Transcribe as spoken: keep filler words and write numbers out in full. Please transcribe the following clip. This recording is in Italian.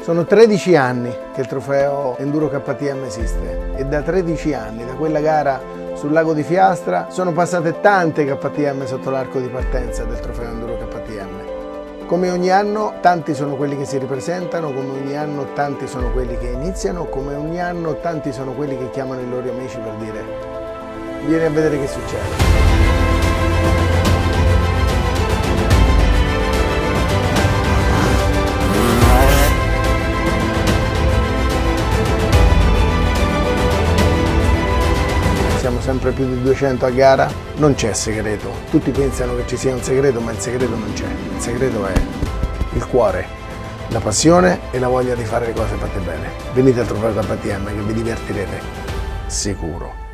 Sono tredici anni che il trofeo Enduro K T M esiste e da tredici anni, da quella gara sul lago di Fiastra, sono passate tante K T M sotto l'arco di partenza del trofeo Enduro K T M. Come ogni anno tanti sono quelli che si ripresentano, come ogni anno tanti sono quelli che iniziano, come ogni anno tanti sono quelli che chiamano i loro amici per dire vieni a vedere che succede. Siamo sempre più di duecento a gara, non c'è segreto. Tutti pensano che ci sia un segreto, ma il segreto non c'è. Il segreto è il cuore, la passione e la voglia di fare le cose fatte bene. Venite al trofeo K T M che vi divertirete, sicuro.